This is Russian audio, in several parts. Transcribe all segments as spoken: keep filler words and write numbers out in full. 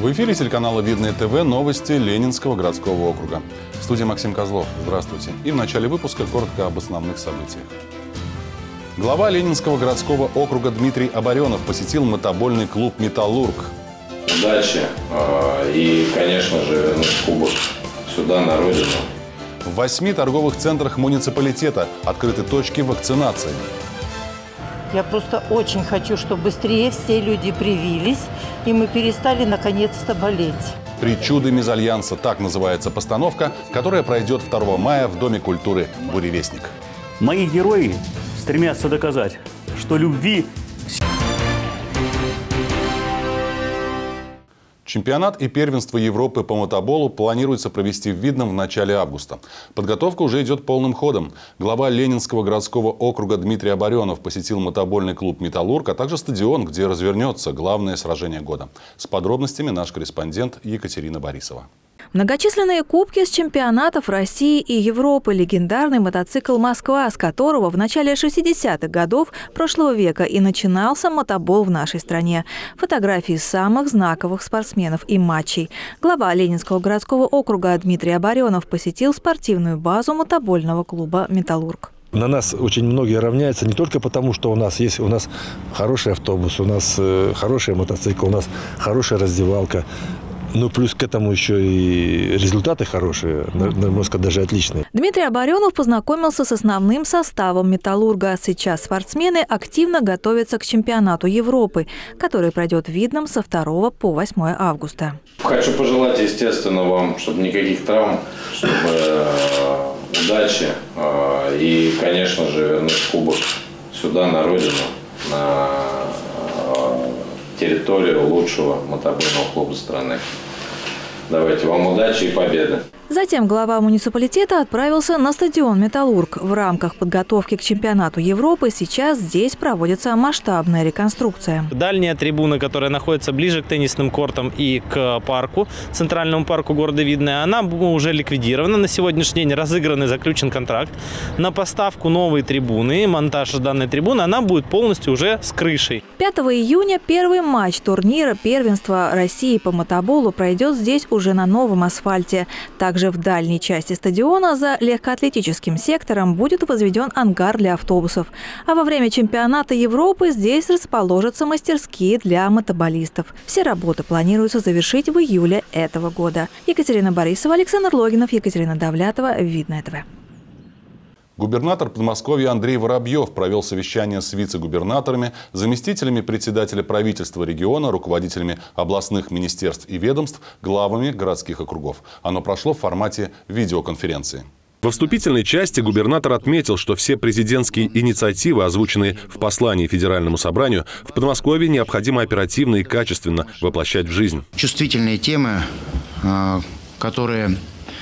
В эфире телеканала «Видное ТВ» новости Ленинского городского округа. В студии Максим Козлов. Здравствуйте. И в начале выпуска коротко об основных событиях. Глава Ленинского городского округа Дмитрий Оборенов посетил мотобольный клуб «Металлург». Удачи и, конечно же, вернуть кубок сюда, на родину. В восьми торговых центрах муниципалитета открыты точки вакцинации. Я просто очень хочу, чтобы быстрее все люди привились, и мы перестали наконец-то болеть. «Причуды мезальянса» – так называется постановка, которая пройдет второго мая в Доме культуры «Буревестник». Мои герои стремятся доказать, что любви... Чемпионат и первенство Европы по мотоболу планируется провести в Видном в начале августа. Подготовка уже идет полным ходом. Глава Ленинского городского округа Дмитрий Оборенов посетил мотобольный клуб «Металлург», а также стадион, где развернется главное сражение года. С подробностями наш корреспондент Екатерина Борисова. Многочисленные кубки с чемпионатов России и Европы, легендарный мотоцикл «Москва», с которого в начале шестидесятых годов прошлого века и начинался мотобол в нашей стране. Фотографии самых знаковых спортсменов и матчей. Глава Ленинского городского округа Дмитрий Оборенов посетил спортивную базу мотобольного клуба «Металлург». На нас очень многие равняются не только потому, что у нас есть у нас хороший автобус, у нас э, хороший мотоцикл, у нас хорошая раздевалка. Ну, плюс к этому еще и результаты хорошие, можно сказать, даже отличные. Дмитрий Оборенов познакомился с основным составом «Металлурга». Сейчас спортсмены активно готовятся к чемпионату Европы, который пройдет в Видном со второго по восьмое августа. Хочу пожелать, естественно, вам, чтобы никаких травм, чтобы э, удачи э, и, конечно же, вернуть кубок сюда, на родину, на э, территорию лучшего мотобольного клуба страны. Давайте, вам удачи и победы. Затем глава муниципалитета отправился на стадион «Металлург». В рамках подготовки к чемпионату Европы сейчас здесь проводится масштабная реконструкция. Дальняя трибуна, которая находится ближе к теннисным кортам и к парку, центральному парку города Видное, она уже ликвидирована. На сегодняшний день разыгран и заключен контракт на поставку новой трибуны. Монтаж данной трибуны, она будет полностью уже с крышей. пятого июня первый матч турнира первенства России по мотоболу пройдет здесь уже на новом асфальте. Также в дальней части стадиона за легкоатлетическим сектором будет возведен ангар для автобусов. А во время чемпионата Европы здесь расположатся мастерские для мотоболистов. Все работы планируется завершить в июле этого года. Екатерина Борисова, Александр Логинов, Екатерина Давлятова, Видное ТВ. Губернатор Подмосковья Андрей Воробьев провел совещание с вице-губернаторами, заместителями председателя правительства региона, руководителями областных министерств и ведомств, главами городских округов. Оно прошло в формате видеоконференции. Во вступительной части губернатор отметил, что все президентские инициативы, озвученные в послании Федеральному собранию, в Подмосковье необходимо оперативно и качественно воплощать в жизнь. Чувствительные темы, которые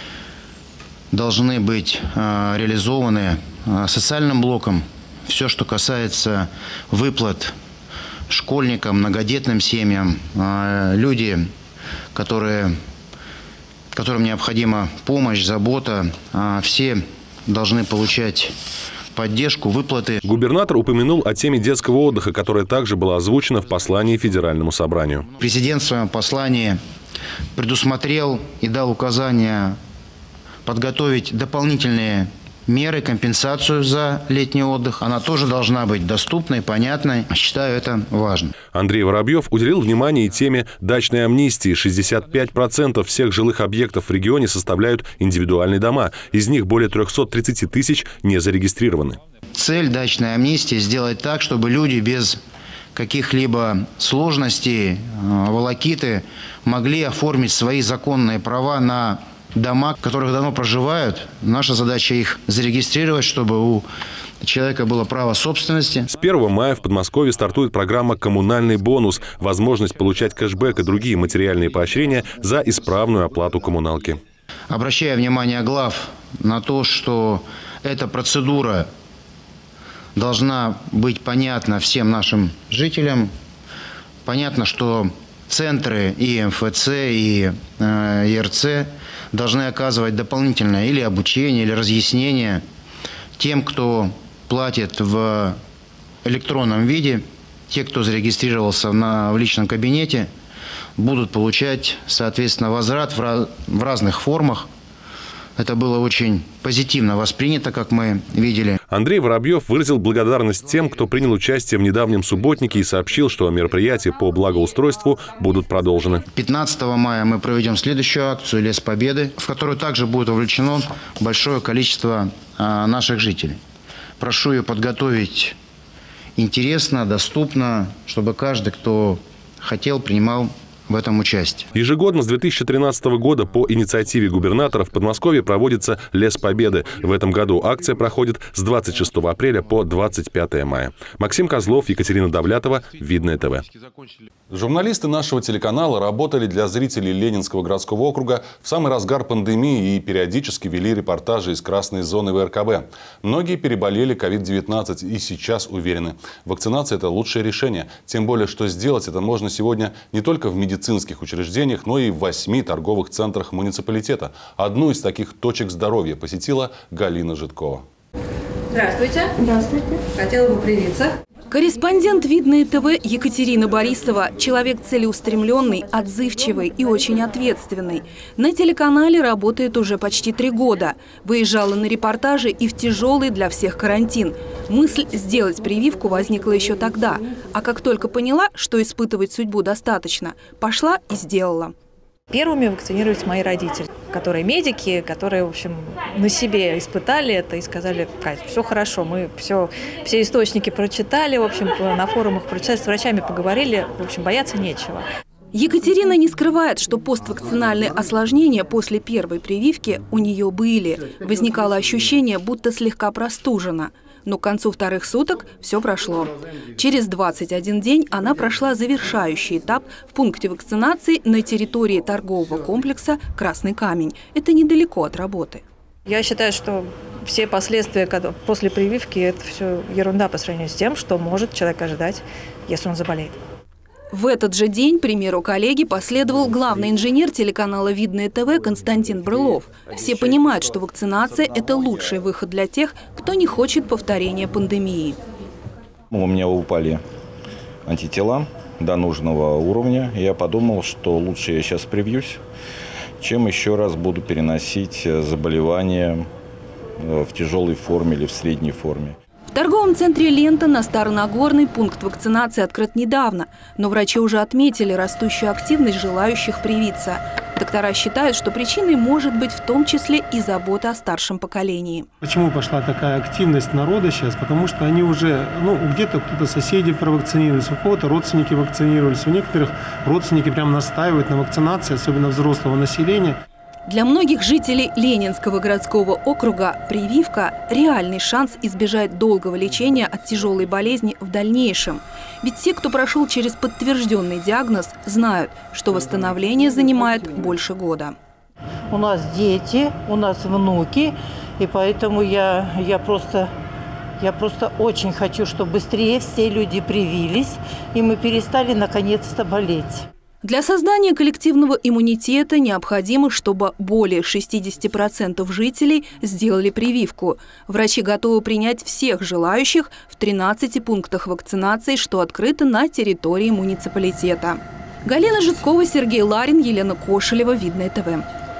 должны быть э, реализованы э, социальным блоком. Все, что касается выплат школьникам, многодетным семьям, э, люди, которые, которым необходима помощь, забота, э, все должны получать поддержку, выплаты. Губернатор упомянул о теме детского отдыха, которая также была озвучена в послании Федеральному собранию. Президент в своем послании предусмотрел и дал указания подготовить дополнительные меры, компенсацию за летний отдых. Она тоже должна быть доступной, понятной. Считаю это важным. Андрей Воробьев уделил внимание и теме дачной амнистии. шестьдесят пять процентов всех жилых объектов в регионе составляют индивидуальные дома. Из них более трёхсот тридцати тысяч не зарегистрированы. Цель дачной амнистии – сделать так, чтобы люди без каких-либо сложностей, волокиты могли оформить свои законные права на дома, в которых давно проживают. Наша задача их зарегистрировать, чтобы у человека было право собственности. С первого мая в Подмосковье стартует программа «Коммунальный бонус». Возможность получать кэшбэк и другие материальные поощрения за исправную оплату коммуналки. Обращаю внимание глав на то, что эта процедура должна быть понятна всем нашим жителям. Понятно, что центры и эм эф цэ, и э, и эр цэ должны оказывать дополнительное или обучение, или разъяснение тем, кто платит в электронном виде, те, кто зарегистрировался на, в личном кабинете, будут получать, соответственно, возврат в разных формах. Это было очень позитивно воспринято, как мы видели. Андрей Воробьев выразил благодарность тем, кто принял участие в недавнем субботнике, и сообщил, что мероприятия по благоустройству будут продолжены. пятнадцатого мая мы проведем следующую акцию «Лес Победы», в которую также будет вовлечено большое количество а, наших жителей. Прошу ее подготовить интересно, доступно, чтобы каждый, кто хотел, принимал в этом участие. Ежегодно с две тысячи тринадцатого года по инициативе губернатора в Подмосковье проводится «Лес Победы». В этом году акция проходит с двадцать шестого апреля по двадцать пятое мая. Максим Козлов, Екатерина Давлятова, Видное ТВ. Журналисты нашего телеканала работали для зрителей Ленинского городского округа в самый разгар пандемии и периодически вели репортажи из красной зоны вэ эр ка бэ. Многие переболели ковид девятнадцать и сейчас уверены, вакцинация – это лучшее решение. Тем более, что сделать это можно сегодня не только в медицине, медицинских учреждениях, но и в восьми торговых центрах муниципалитета. Одну из таких точек здоровья посетила Галина Житкова. Здравствуйте. Здравствуйте. Хотела бы привиться. Корреспондент Видное ТВ Екатерина Борисова. Человек целеустремленный, отзывчивый и очень ответственный. На телеканале работает уже почти три года. Выезжала на репортажи и в тяжелый для всех карантин. Мысль сделать прививку возникла еще тогда. А как только поняла, что испытывать судьбу достаточно, пошла и сделала. Первыми вакцинировались мои родители, которые медики, которые, в общем, на себе испытали это и сказали: Кать, все хорошо, мы все, все источники прочитали, в общем, на форумах прочитали, с врачами поговорили, в общем, бояться нечего. Екатерина не скрывает, что поствакцинальные осложнения после первой прививки у нее были. Возникало ощущение, будто слегка простужена. Но к концу вторых суток все прошло. Через двадцать один день она прошла завершающий этап в пункте вакцинации на территории торгового комплекса «Красный камень». Это недалеко от работы. Я считаю, что все последствия после прививки – это все ерунда по сравнению с тем, что может человек ожидать, если он заболеет. В этот же день, к примеру коллеги, последовал главный инженер телеканала «Видное ТВ» Константин Брылов. Все понимают, что вакцинация – это лучший выход для тех, кто не хочет повторения пандемии. У меня упали антитела до нужного уровня. Я подумал, что лучше я сейчас привьюсь, чем еще раз буду переносить заболевания в тяжелой форме или в средней форме. В торговом центре «Лента» на Старонагорной пункт вакцинации открыт недавно, но врачи уже отметили растущую активность желающих привиться. Доктора считают, что причиной может быть в том числе и забота о старшем поколении. Почему пошла такая активность народа сейчас? Потому что они уже, ну, где-то кто-то соседи провакцинировались, у кого-то родственники вакцинировались, у некоторых родственники прям настаивают на вакцинации, особенно взрослого населения. Для многих жителей Ленинского городского округа прививка – реальный шанс избежать долгого лечения от тяжелой болезни в дальнейшем. Ведь те, кто прошел через подтвержденный диагноз, знают, что восстановление занимает больше года. У нас дети, у нас внуки, и поэтому я, я, просто, я просто очень хочу, чтобы быстрее все люди привились, и мы перестали наконец-то болеть. Для создания коллективного иммунитета необходимо, чтобы более шестидесяти процентов жителей сделали прививку. Врачи готовы принять всех желающих в тринадцати пунктах вакцинации, что открыто на территории муниципалитета. Галина Житкова, Сергей Ларин, Елена Кошелева, Видное ТВ.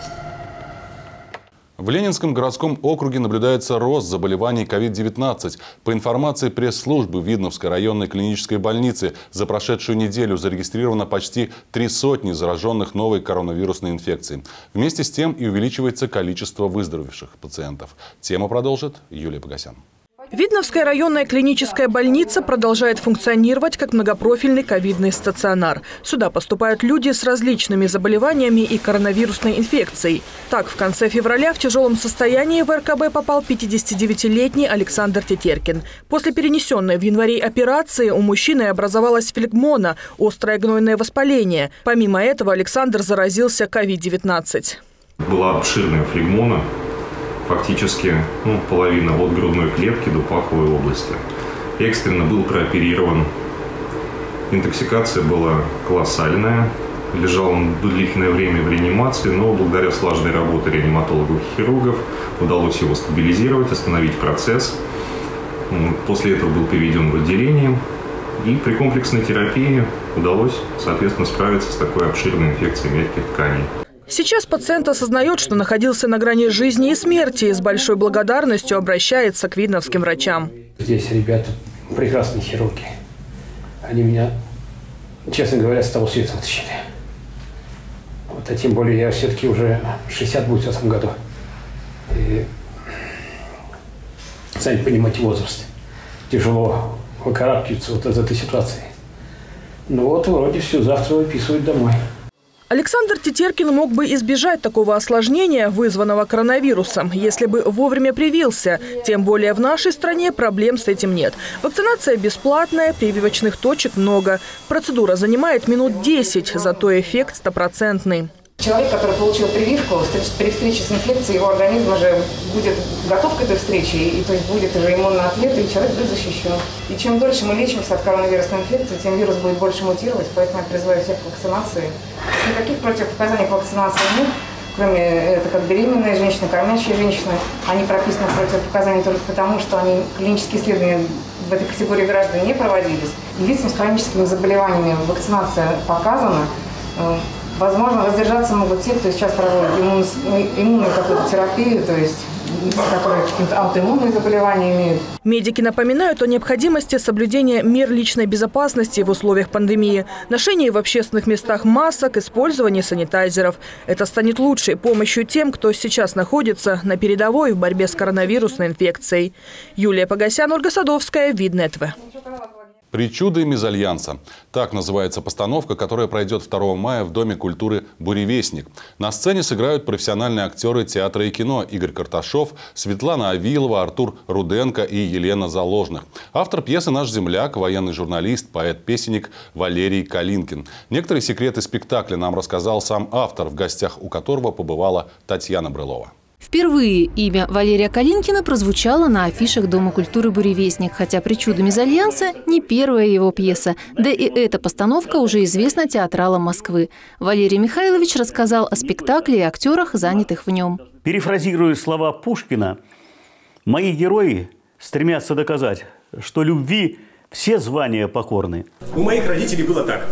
В Ленинском городском округе наблюдается рост заболеваний ковид девятнадцать. По информации пресс-службы Видновской районной клинической больницы, за прошедшую неделю зарегистрировано почти три сотни зараженных новой коронавирусной инфекцией. Вместе с тем и увеличивается количество выздоровевших пациентов. Тему продолжит Юлия Погосян. Видновская районная клиническая больница продолжает функционировать как многопрофильный ковидный стационар. Сюда поступают люди с различными заболеваниями и коронавирусной инфекцией. Так, в конце февраля в тяжелом состоянии в эр ка бэ попал пятидесятидевятилетний Александр Тетеркин. После перенесенной в январе операции у мужчины образовалась флегмона – острое гнойное воспаление. Помимо этого Александр заразился ковид девятнадцать. Была обширная флегмона. Фактически ну, половина от грудной клетки до паховой области. Экстренно был прооперирован. Интоксикация была колоссальная. Лежал он длительное время в реанимации, но благодаря слаженной работе реаниматологов и хирургов удалось его стабилизировать, остановить процесс. После этого был переведен в отделение И при комплексной терапии удалось, соответственно, справиться с такой обширной инфекцией мягких тканей. Сейчас пациент осознает, что находился на грани жизни и смерти, и с большой благодарностью обращается к видновским врачам. Здесь ребята прекрасные хирурги. Они меня, честно говоря, с того света вытащили. Вот, а тем более я все-таки уже шестьдесят будет в этом году. И, сами понимаете, возраст. Тяжело выкарабкиваться вот из этой ситуации. Ну вот, вроде все, завтра выписывают домой. Александр Тетеркин мог бы избежать такого осложнения, вызванного коронавирусом, если бы вовремя привился. Тем более в нашей стране проблем с этим нет. Вакцинация бесплатная, прививочных точек много. Процедура занимает минут десять, зато эффект стопроцентный. Человек, который получил прививку, при встрече с инфекцией его организм уже будет готов к этой встрече, и то есть будет уже иммунный ответ, и человек будет защищен. И чем дольше мы лечимся от коронавирусной инфекции, тем вирус будет больше мутировать, поэтому я призываю всех к вакцинации. Никаких противопоказаний к вакцинации нет, кроме это как беременные женщины, кормящие женщины. Они прописаны в противопоказания только потому, что они клинические исследования в этой категории граждан не проводились. И лицам с хроническими заболеваниями вакцинация показана. Возможно, воздержаться могут те, кто сейчас проводит иммун, иммунную какую-то терапию, то есть которые какие-то аутоиммунные заболевания имеют. Медики напоминают о необходимости соблюдения мер личной безопасности в условиях пандемии, ношении в общественных местах масок, использовании санитайзеров. Это станет лучшей помощью тем, кто сейчас находится на передовой в борьбе с коронавирусной инфекцией. Юлия Погосян, Ольга Садовская, Видное ТВ. «Причуды мезальянса». Так называется постановка, которая пройдет второго мая в Доме культуры «Буревестник». На сцене сыграют профессиональные актеры театра и кино Игорь Карташов, Светлана Авилова, Артур Руденко и Елена Заложных. Автор пьесы наш земляк, военный журналист, поэт-песенник Валерий Калинкин. Некоторые секреты спектакля нам рассказал сам автор, в гостях у которого побывала Татьяна Брылова. Впервые имя Валерия Калинкина прозвучало на афишах Дома культуры «Буревестник», хотя «Причуды мезальянса» не первая его пьеса. Да и эта постановка уже известна театралам Москвы. Валерий Михайлович рассказал о спектакле и актерах, занятых в нем. Перефразируя слова Пушкина, мои герои стремятся доказать, что любви все звания покорны. У моих родителей было так.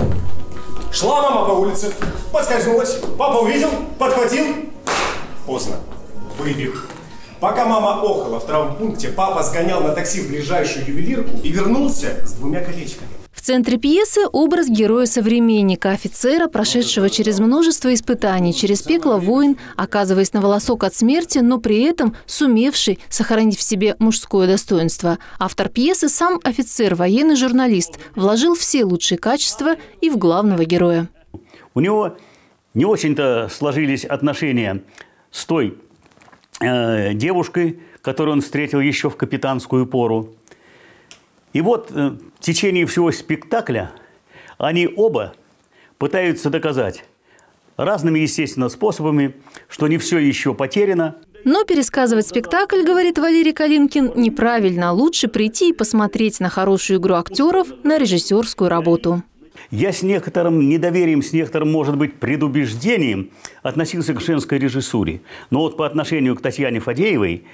Шла мама по улице, подскользнулась, папа увидел, подхватил. Поздно. Выбил. Пока мама охала в травмпункте, папа сгонял на такси в ближайшую ювелирку и вернулся с двумя колечками. В центре пьесы образ героя-современника, офицера, прошедшего через множество испытаний, через пекло войн, оказываясь на волосок от смерти, но при этом сумевший сохранить в себе мужское достоинство. Автор пьесы, сам офицер, военный журналист, вложил все лучшие качества и в главного героя. У него не очень-то сложились отношения с той э, девушкой, которую он встретил еще в капитанскую пору. И вот э, в течение всего спектакля они оба пытаются доказать разными, естественно, способами, что не все еще потеряно. Но пересказывать спектакль, говорит Валерий Калинкин, неправильно. Лучше прийти и посмотреть на хорошую игру актеров, на режиссерскую работу. Я с некоторым недоверием, с некоторым, может быть, предубеждением относился к женской режиссуре. Но вот по отношению к Татьяне Фадеевой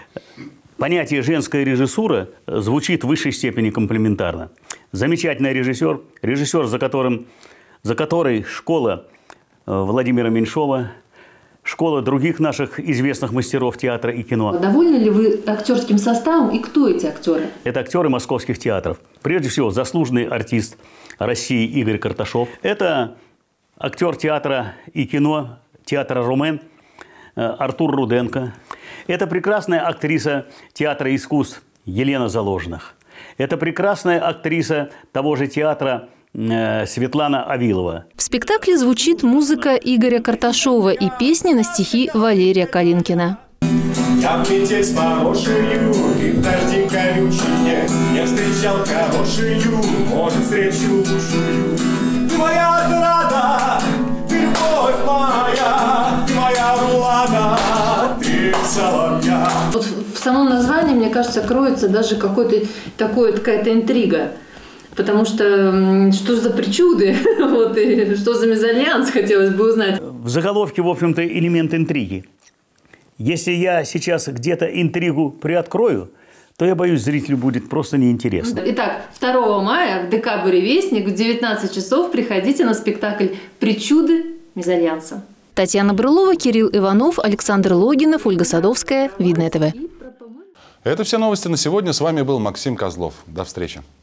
понятие «женская режиссура» звучит в высшей степени комплиментарно. Замечательный режиссер, режиссер, за, которым, за которой школа Владимира Меньшова, школа других наших известных мастеров театра и кино. Довольны ли вы актерским составом и кто эти актеры? Это актеры московских театров. Прежде всего, заслуженный артист России Игорь Карташов. Это актер театра и кино, театра «Румен» Артур Руденко. Это прекрасная актриса театра искусств Елена Заложных. Это прекрасная актриса того же театра Светлана Авилова. В спектакле звучит музыка Игоря Карташова и песни на стихи Валерия Калинкина. Я в метель с хорошею и в дожди колючие не встречал хорошею, может, встречу лучшую. Ты моя отрада, ты любовь моя, ты моя рулада, ты соловья. Вот в самом названии, мне кажется, кроется даже какой-то такой, какая-то интрига. Потому что что за причуды, вот, и что за мезальянс, хотелось бы узнать. В заголовке, в общем-то, элемент интриги. Если я сейчас где-то интригу приоткрою, то, я боюсь, зрителю будет просто неинтересно. Итак, второго мая в ДК «Буревестник» в девятнадцать часов приходите на спектакль «Причуды мезальянса». Татьяна Брылова, Кирилл Иванов, Александр Логинов, Ольга Садовская. Видное ТВ. Это все новости на сегодня. С вами был Максим Козлов. До встречи.